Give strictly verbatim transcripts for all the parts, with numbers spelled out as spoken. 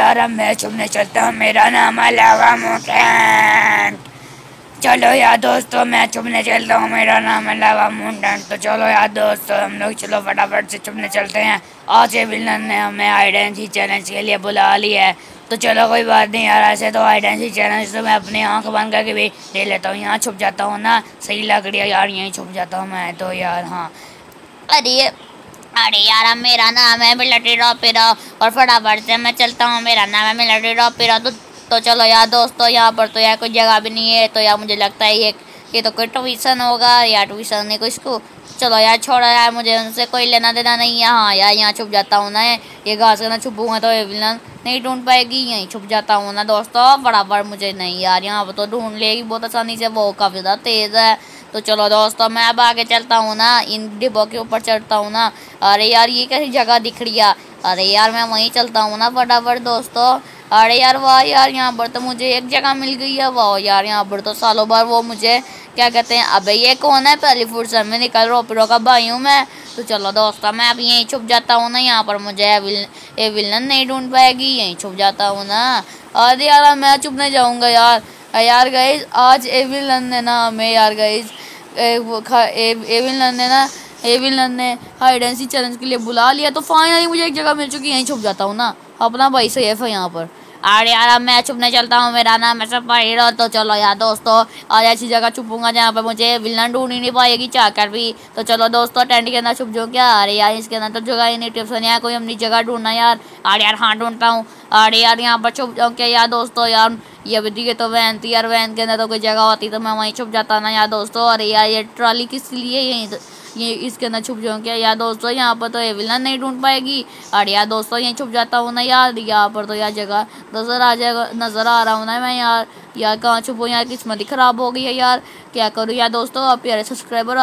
यार अब मैं छुपने चलता हूँ, मेरा नाम है लावा मुटेंट। चलो यार दोस्तों मैं छुपने चलता हूँ, मेरा नाम है लावा मुटेंट। तो चलो यार दोस्तों हम लोग चलो फटाफट से छुपने चलते हैं। आज ये विलन ने हमें हाइड एंड सीक चैलेंज के लिए बुला लिया है। तो चलो कोई बात नहीं यार, ऐसे तो हाइड एंड सीक चैलेंज तो मैं अपनी आँख बंद करके भी ले लेता हूँ। यहाँ छुप जाता हूँ ना, सही लग रही है यार, यहीं छुप जाता हूँ मैं तो यार। हाँ अरे अरे यार मेरा नाम है मिलिट्री रॉपिरो और फटाफट से मैं चलता हूँ। मेरा नाम है मिलिट्री रॉपिरो। तो तो चलो यार दोस्तों यहाँ पर तो यार कोई जगह भी नहीं है। तो यार मुझे लगता है ये ये तो कोई ट्यूशन होगा या ट्यूशन नहीं कोई इसको। चलो यार छोड़ो यार, मुझे उनसे कोई लेना देना नहीं है। हाँ यार यहाँ छुप जाता हूँ ना, ये घास के ना छुपूंगा तो ये विलन नहीं ढूंढ पाएगी। यहीं छुप जाता हूँ ना दोस्तों, बराबर मुझे नहीं यार यहाँ पर तो ढूंढ लेगी बहुत आसानी से, वो काफ़ी ज़्यादा तेज़ है। तो चलो दोस्तों मैं अब आगे चलता हूँ ना, इन डिब्बों के ऊपर चढ़ता हूँ ना। अरे यार ये कैसी जगह दिख रही है। अरे यार मैं वहीं चलता हूँ ना फटाफट दोस्तों। अरे यार वाह यार यहाँ पर तो मुझे एक जगह मिल गई है। वाह यार यहाँ पर तो सालों बार वो मुझे क्या कहते हैं, अबे ये कौन है, पहली फुर्सत में निकल रॉपिरो का भाई हूँ मैं। तो चलो दोस्तों मैं अब यहीं छुप जाता हूँ ना, यहाँ पर मुझे ये विलन नहीं ढूंढ पाएगी, यहीं छुप जाता हूँ ना। अरे यार मैं छुप नहीं जाऊँगा यार। यार गाइस आज ए विलन ने ना हमें यार गाइस ए विलन ने ना ए विलन ने हाइड एंड सीक चैलेंज के लिए बुला लिया। तो फाइनली मुझे एक जगह मिल चुकी है, यहीं छुप जाता हूँ ना, अपना भाई सेफ है यहाँ पर। अरे यार अब मैं छुपने चलता हूँ, मेरा नाम है सुपर हीरो। तो चलो यार दोस्तों आज ऐसी जगह छुपूंगा जहाँ पर मुझे विलन ढूंढ ही नहीं पाएगी चाहकर भी। तो चलो दोस्तों टेंट के अंदर छुप जाओ क्या। अरे यार इसके अंदर तो जगह ही नहीं, टिप्स नहीं है कोई अपनी जगह ढूंढना यार। अरे यार हाँ ढूंढता हूँ। अरे यार यहाँ पर छुप जाओ क्या यार दोस्तों। यार ये भी दिखे तो वैन थी यार, वैन के अंदर तो कोई जगह होती तो मैं वहीं छुप जाता ना यार दोस्तों। अरे यार ये ट्रॉली किस लिए यहीं ये इसके अंदर छुप जाऊँ क्या यार दोस्तों, यहाँ पर तो ये विलन नहीं ढूंढ पाएगी। अरे यार दोस्तों यहीं छुप जाता हूँ ना यार, यहाँ पर तो यार जगह नज़र आ जाएगा, नज़र आ रहा हूँ ना मैं यार। यार कहाँ छुपूँ यार, किस्मत ही ख़राब हो गई है यार, क्या करूँ यार दोस्तों। आप प्यारे सब्सक्राइबर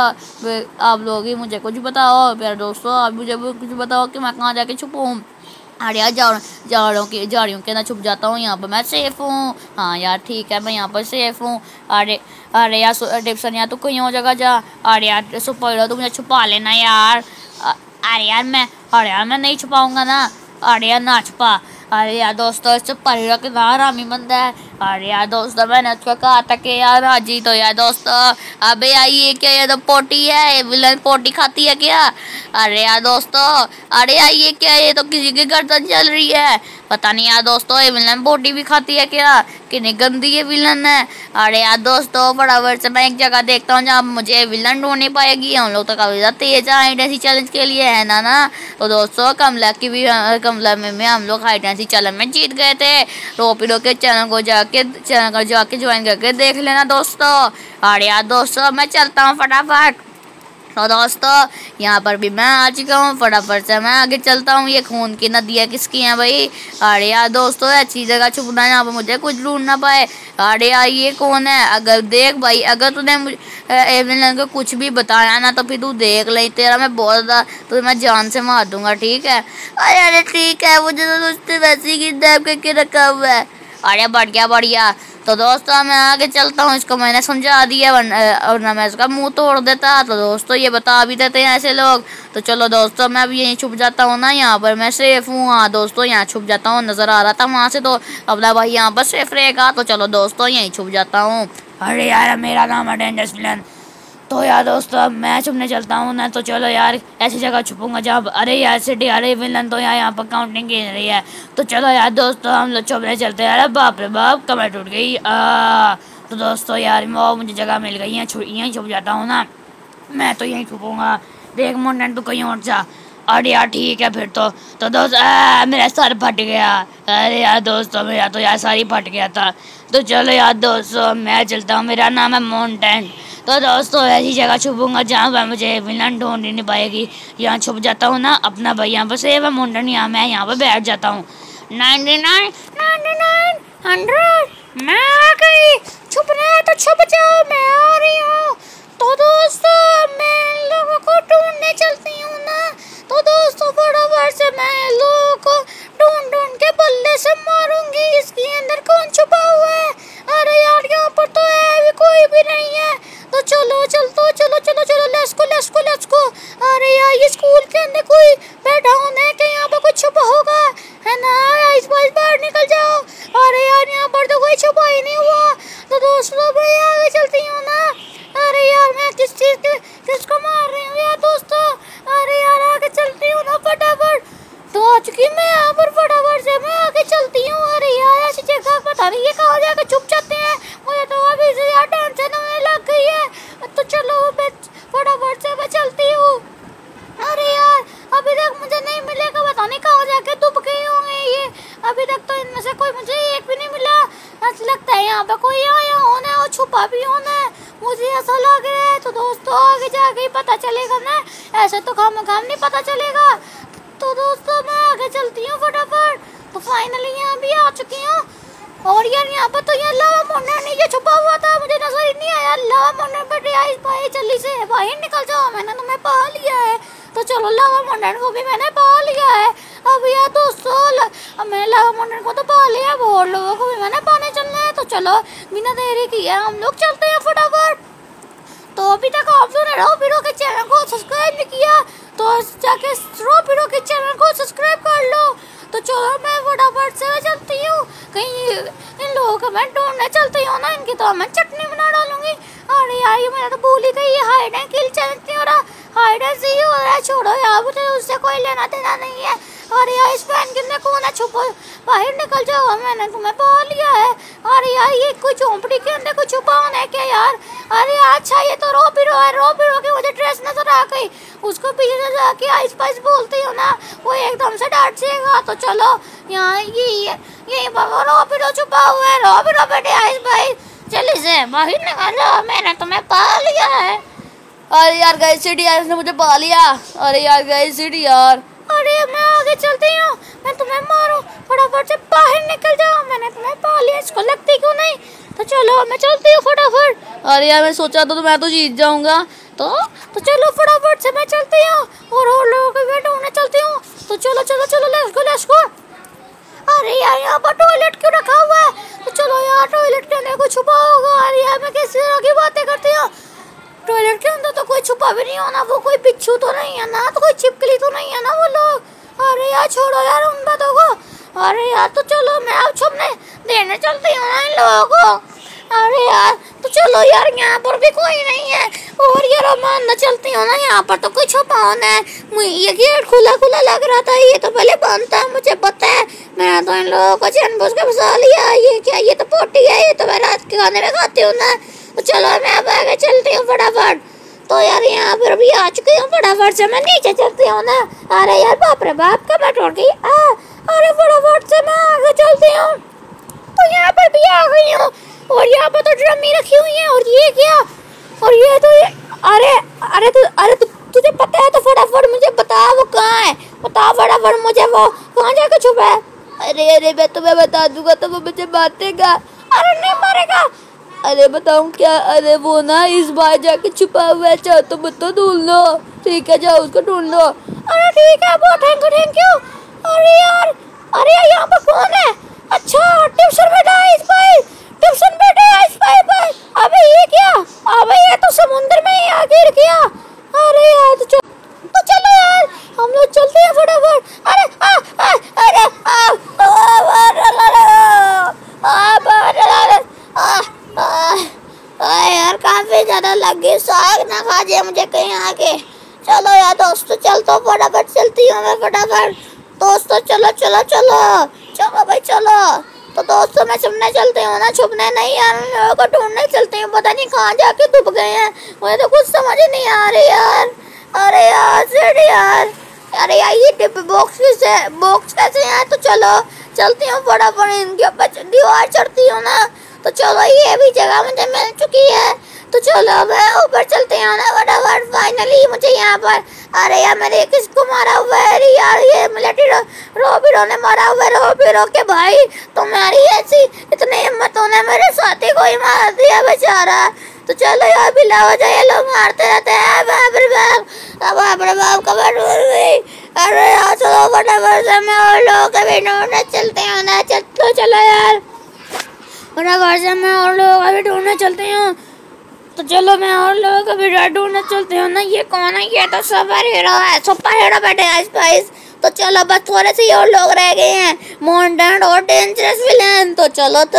आप लोग ही मुझे कुछ बताओ, प्यारे दोस्तों आप मुझे कुछ बताओ कि मैं कहाँ जाके छुपूँ। अरे यार जा झाड़ों की झाड़ियों के अंदर छुप जाता हूँ, यहाँ पर मैं सेफ हूँ। हाँ यार ठीक है मैं यहाँ पर सेफ हूँ। अरे अरे यार डिप्सन यार तू कहीं और जगह जा। अरे यार सुपर हीरो तू मुझे छुपा लेना यार। अरे यार मैं अरे यार मैं नहीं छुपाऊँगा ना। अरे यार ना छुपा। अरे यार दोस्तों सुपर हीरो के बाहर हरामी बंदा है। अरे यार दोस्तों मैंने उसको कहा था कि यार हाजी। तो यार दोस्तों अबे यार ये क्या, ये तो पोटी है, विलन पोटी खाती है क्या। अरे यार दोस्तों अरे यार ये क्या, ये तो किसी की गर्दन चल रही है, पता नहीं यार दोस्तों ये विलन पोटी भी खाती है क्या, कितनी गंदी ये विलन है। अरे यार दोस्तों फटाफट से मैं एक जगह देखता हूँ जहाँ मुझे विलन ढूंढ नहीं पाएगी। हम लोग तो काफ़ी ज़्यादा तेज है हाइड एंड सीक चैलेंज के लिए है ना ना। तो दोस्तों कमला की भी कमला में, में हम लोग हाइड एंड सीक चैलेंज में जीत गए थे। रॉपिरो के चैनल को जाके चैनल को जाके ज्वाइन करके देख लेना दोस्तों। अरे यार दोस्तों मैं चलता हूँ फटाफट। तो दोस्तों यहाँ पर भी मैं आ चुका हूँ, फटाफट से मैं आगे चलता हूँ। ये खून की नदियाँ किसकी हैं भाई। अरे यार दोस्तों अच्छी जगह छुपना है यहाँ पर मुझे कुछ ढूंढ ना पाए। अरे यार ये कौन है, अगर देख भाई अगर तूने एविलन को कुछ भी बताया ना तो फिर तू देख ले, तेरा मैं बहुत ज़्यादा तो मैं जान से मार दूंगा ठीक है। अरे अरे ठीक है मुझे तो उससे वैसे ही किडनैप करके रखा हुआ है। अरे बढ़िया बढ़िया। तो दोस्तों मैं आगे चलता हूँ, इसको मैंने समझा दिया वरना मैं इसका मुंह तोड़ देता। तो दोस्तों ये बता भी देते हैं ऐसे लोग। तो चलो दोस्तों मैं भी यहीं छुप जाता हूँ ना, यहाँ पर मैं सेफ हूँ। हाँ दोस्तों यहाँ छुप जाता हूँ, नज़र आ रहा था वहाँ से तो अपना भाई यहाँ पर सेफ रहेगा। तो चलो दोस्तों यहीं छुप जाता हूँ। अरे यार मेरा नाम है डेंजरस विलन। तो यार दोस्तों मैं छुपने चलता हूँ ना। तो चलो यार ऐसी जगह छुपूंगा जहाँ, अरे यार सिटी, अरे विलन तो यार यहाँ पर काउंटिंग की रही है। तो चलो यार दोस्तों हम लोग छुपने चलते हैं। अरे बाप रे बाप कमर टूट गई। आ तो दोस्तों यार वो मुझे जगह मिल गई है, यहीं छुप जाता हूँ ना मैं, तो यहीं छुपूंगा। देख मुंडन तो कहीं और जा। अरे यार ठीक है फिर तो तो दोस्त मेरा सर फट गया। अरे यार दोस्तों मेरा तो यार सर ही फट गया था। तो चलो यार दोस्तों मैं चलता हूँ, मेरा नाम है मुंडन। तो दोस्तों ऐसी जगह छुपूंगा जहाँ पर मुझे विलन ढूंढ नहीं पाएगी, यहाँ छुप जाता हूँ ना। अपना भाई यहाँ पर सेव है मुंडन, यहाँ मैं यहाँ पर बैठ जाता हूँ। Ninety nine ninety nine hundred मैं आ गई, छुपना है तो छुप जाओ मैं आ रही हूँ। तो दोस्तों मैं इन लोगों को ढूंढने चलती हूँ ना। तो दोस्तों बराबर से मैं लोगों को ढूंढ ढूंढ के बल्ले से मारूंगी, इसके अंदर कौन छुपा हुआ है। अरे यार यहाँ पर तो है भी कोई भी नहीं है। तो चलो चल तो चलो चलो चलो let's go let's go let's go. अरे यार ये स्कूल के अंदर कोई बैठा होना है कि यहाँ पर कुछ छुपा होगा है ना। इस बार बाहर निकल ही नहीं हुआ। तो दोस्तों मैं आगे चलती हूँ ना। अरे यार मैं किस चीज़ के किसको मार रही हूँ यार दोस्तों। अरे यार आगे चलती हूँ ना फटाफट। तो आ चुकी मैं यहाँ पर फटाफट से मैं आगे चलती हूँ। अरे यार ऐसी जगह पता नहीं ये कहाँ जाकर छुप जाते हैं। मुझे तो अभी से यार टेंशन होने लग गई है। तो चलो मैं फटाफट से मैं चलती हूँ। अरे यार अभी तक मुझे नहीं मिलेगा, पता नहीं कहाँ जाके डूब गए होंगे ये। अभी तक तो इनमें से कोई मुझे एक भी नहीं मिला। ऐसा लगता है यहाँ पे कोई आया होना है और छुपा भी होना है, मुझे ऐसा लग रहा है। तो दोस्तों आगे जाके ही पता चलेगा ना, ऐसे तो काम काम नहीं पता चलेगा। तो दोस्तों मैं आगे चलती हूँ फटाफट। तो फाइनली यहाँ भी आ चुकी हूँ। और यार यहाँ पर तो यार लावा मोंडर नीचे छुपा हुआ था, मुझे नजर ही नहीं आया। लावा मोंडर पर आई भाई जल्दी से बाहर निकल जाओ, मैंने तुम्हें पा लिया है। तो चलो लावा मोंडर को भी मैंने पा लिया है। अब यार दोस्तों अब मैंने लावा मोंडर को तो पा लिया, अब और लोगों को भी मैंने पाने चलना है। तो चलो बिना देरी किए हम लोग चलते हैं फटाफट। तो अभी तक आप लोगों ने रो पीरो के चैनल को सब्सक्राइब नहीं किया तो जाके रो पीरो के चैनल को सब्सक्राइब कर लो। तो चलो मैं फटाफट से चलती हूँ, कहीं इन लोगों को मैं ढूंढने चलती हूँ ना, इनकी तो मैं चटनी बना डालूंगी। अरे यार ये मेरा तो भूल ही गई, ये हाइड एंड किल चैलेंज नहीं हो रहा, हाइड एंड सी हो रहा है। छोड़ो यार मुझे उससे कोई लेना देना नहीं है। अरे यार इस पैन के अंदर कौन है, छुपो बाहर निकल जाओ, मैंने तुम्हें पा लिया है। अरे यार ये कोई झोंपड़ी के अंदर कुछ छुपा होना है क्या यार। अरे अच्छा ये तो रो पीरो है, रो पीरो की मुझे ड्रेस नजर आ गई, उसको पीछे से जाके आइस पाइस बोलती हो ना, वो एकदम से डांट सेगा। तो चलो यहाँ ये ये बाबा रो पीरो छुपा हुआ है, रो पीरो बेटे आइस पाइस जल्दी से बाहर निकालो, मैंने तुम्हें पा लिया है। अरे यार गए सिटी यार, इसने मुझे पा लिया। अरे यार गए सिटी यार। अरे मैं आगे चलती हूँ, मैं तुम्हें मारूं, फटाफट से बाहर निकल जाओ, मैंने तुम्हें पा लिया, इसको लगती क्यों नहीं। तो चलो मैं चलती हूँ फटाफट। अरे यार मैं सोचा तो, तो मैं तो जीत जाऊंगा। तो तो चलो फटाफट से मैं चलती हूँ और और लोगों को वेट होने चलती हूँ। तो चलो चलो चलो लेट्स गो लेट्स गो। अरे यार यहाँ पर टॉयलेट क्यों रखा हुआ है। तो चलो यार टॉयलेट के अंदर कुछ छुपा होगा। अरे यार मैं किस तरह की बातें करती हूँ, टॉयलेट के अंदर तो कोई छुपा भी नहीं होना, वो कोई बिच्छू तो नहीं है ना, तो कोई छिपकली तो नहीं है ना वो लोग। अरे यार छोड़ो यार उन बातों को। अरे यार तो चलो मैं अब छुपने देने चलती हूँ ना इन लोगों को। अरे यार तो चलो यार यहाँ पर भी कोई नहीं है और यार अब मैं अंदर चलती हूँ ना, यहाँ पर तो कोई छुपा होना है। ये गेट खुला खुला लग रहा था, ये तो पहले बंद था, मुझे पता है। मैंने तो इन लोगों को जानबूझ के फंसा लिया। ये क्या, ये तो पोटी है, ये तो मैं रात के खाने में खाती हूँ ना। तो चलो मैं अब आगे चलती हूँ फटाफट। तो यार यहाँ पर भी आ चुकी हूँ, फटाफट से मैं नीचे चलती हूँ ना। अरे यार बाप रे बाप का मैं टूट गई। अरे फटाफट से मैं आगे चलती हूँ। तो यहाँ पर भी आ गई हूँ और यहाँ पर तो ड्रमी रखी हुई है। और ये क्या, और ये तो ये अरे अरे तु, अरे तु, तुझे पता है तो फटाफट मुझे बता वो कहाँ है, बता फटाफट मुझे वो कहाँ जाकर छुपा है। अरे अरे मैं तुम्हें बता दूंगा तो वो मुझे मारेगा। अरे नहीं मारेगा। अरे बताऊं क्या, अरे वो ना इस बार जाके छुपा हुआ है, चाहो तो मुझे ढूंढ लो। ठीक है जाओ उसको ढूंढ लो। अरे ठीक है वो थैंक यू थैंक यू। अरे यार अरे यार यहाँ पर कौन है। अच्छा ट्यूशन बेटा इस भाई, ट्यूशन बेटा इस भाई भाई। अबे ये क्या, अबे ये तो समुद्र में ही आ गिर गया। अरे यार तो, तो चलो यार हम लोग चलते हैं फटाफट। अरे आ आ अरे आ आ यार काफी ज्यादा लग गई, साग ना खा जाए मुझे कहीं आके। चलो यार दोस्तों चलते फटाफट, चलती हूँ मैं फटाफट। दोस्तों चलो चलो चलो चलो भाई चलो। तो दोस्तों मैं छुपने चलती हूँ ना, छुपने नहीं यार उन लोगों को ढूंढने चलती हूँ, पता नहीं कहाँ जाके डूब गए हैं, मुझे तो कुछ समझ ही नहीं आ रही यार। अरे यार सेठ यार, अरे यार ये टिप बॉक्स से बॉक्स कैसे हैं। तो चलो चलती हूँ फटाफट, इनके ऊपर दीवार चढ़ती हूँ ना। तो चलो ये भी जगह मुझे मिल चुकी है। तो चलो मैं ऊपर चलते हैं ना फटाफट। फाइनली मुझे यहाँ पर, अरे यार मैंने किसको मारा हुआ है। अरे यार ये मिलिट्री रोबिरो ने मारा हुआ है। रोबिरो के भाई तुम्हारी ऐसी इतनी हिम्मत होने मेरे साथी को ही मार दिया बेचारा। तो चलो यार बिला हो जाए, लोग मारते रहते हैं। बाप रे बाप, बाप रे बाप का बात हो गई। अरे यार चलो फटाफट से मैं और लोगों के भी ढूंढने चलते हैं ना। चलो चलो यार फटाफट से मैं और लोगों का भी ढूंढने चलती हूँ। तो चलो मैं और लोगों को भी ढूंढने चलती हूँ ना। ये कौन है, ये तो सुपर हीरो है, सुपर हीरो बैठे आइस पाइस। तो चलो बस थोड़े से और लोग रह गए हैं, मोंडेंट और डेंजरस विलेन। तो चलो तो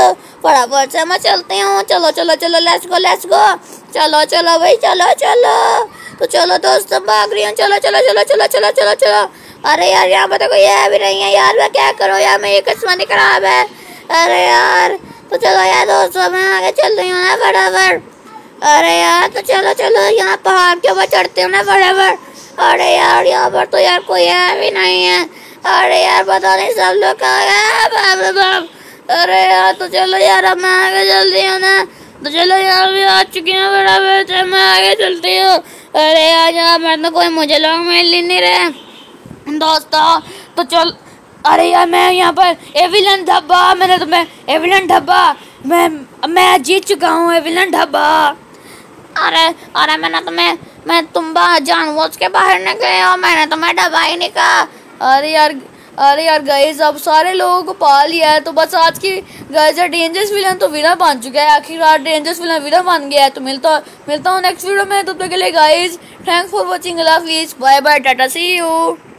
फटाफट से मैं चलती हूँ। चलो चलो चलो लेट्स गो लेट्स गो। चलो चलो भाई चलो चलो। तो चलो दोस्तों भाग रही हूँ। चलो चलो चलो चलो चलो चलो चलो। अरे यार यहाँ पर तो कोई है भी नहीं है यार, मैं क्या करूँ यार, मेरी किस्मत ही खराब है। अरे यार तो चलो यार दोस्तों मैं आगे चल रही हूँ ना फटाफट। अरे यार तो चलो चलो यहाँ पहाड़ के ऊपर चढ़ती हूँ ना फटाफट। अरे यार यहाँ पर तो यार कोई है भी नहीं है। अरे यार पता नहीं सब लोग कहाँ गए बाप रे बाप। अरे यार तो चलो यार अब मैं आगे चलती हूँ ना। तो चलो यहाँ भी आ चुकी हूँ फटाफट से मैं आगे चलती हूँ। अरे यार यहाँ पर तो कोई मुझे लोग मिल ही नहीं रहे दोस्तों। तो चल अरे यार मैं यहाँ पर एविलन ढब्बा, मैंने तुम्हें एविलन ढब्बा मैं मैं जीत चुका हूँ एविलन ढब्बा। अरे अरे मैंने तुम्हें मैं तुम बाहर जानबूझ के बाहर निकले और मैंने तुम्हें ढब्बा ही नहीं कहा। अरे यार अरे यार गाइस अब सारे लोगों को पा लिया है। तो बस आज की गाइस डेंजरस विलन तो विनर बन चुका है, आखिरकार डेंजरस विलन विनर बन गया है। तो मिलता मिलता हूँ नेक्स्ट वीडियो में, तब तक के लिए गाइस थैंक्स फॉर वॉचिंग, अल्लाह हाफिज़, bye bye, tata, see you.